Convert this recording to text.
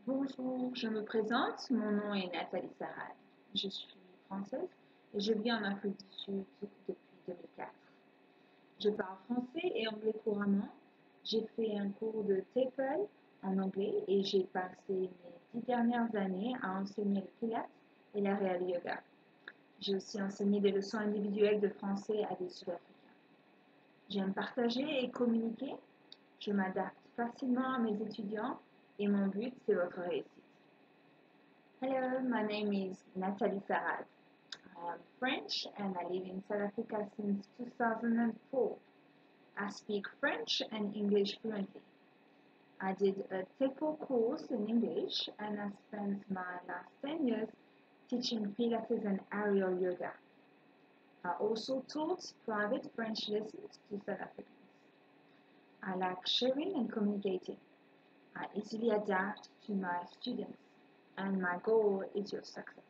Bonjour, je me présente, mon nom est Nathalie Sarad. Je suis française et je vis en Afrique du Sud depuis 2004. Je parle français et anglais couramment. J'ai fait un cours de TEFL en anglais et j'ai passé mes 10 dernières années à enseigner le pilates et la réal yoga. J'ai aussi enseigné des leçons individuelles de français à des Sud-Africains. J'aime partager et communiquer. Je m'adapte facilement à mes étudiants et mon but, c'est votre réussite. Hello, my name is Nathalie Sarad. I am French and I live in South Africa since 2004. I speak French and English fluently. I did a TEFL course in English and I spent my last 10 years teaching Pilates and aerial yoga. I also taught private French lessons to South Africans. I like sharing and communicating. I easily adapt to my students, and my goal is your success.